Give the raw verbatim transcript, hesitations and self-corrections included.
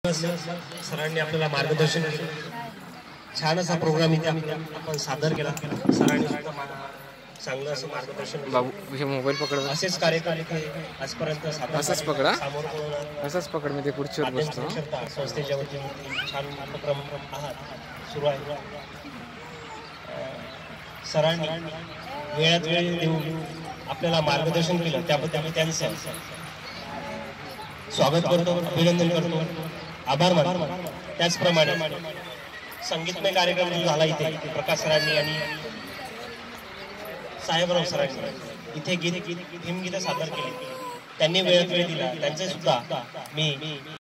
सरांनी आपल्याला मार्गदर्शन केलं. छान असा प्रोग्राम इथे आपण सादर केला. सरांनी चांगलं असं मार्गदर्शन. बाबू विषय मोबाईल पकड. असेच कार्यक्रम इथे आजपर्यंत असंच पकडा. असंच पकड. मी ते खुर्चीवर बसतो. संस्थेच्या वतीने छान उपक्रम सुरू आहे. सरांनी वेळात वेळ देऊन आपल्याला मार्गदर्शन केलं त्याबद्दल मी त्यांचं स्वागत करतो, अभिनंदन करतो, आभार मानतो. त्याचप्रमाणे संगीतमय कार्यक्रम जो झाला इथे प्रकाश सरांनी आणि साहेबराव सरांनी इथे गीत भीमगीत सादर केले. त्यांनी वेळात वेळ दिला त्यांचे सुद्धा मी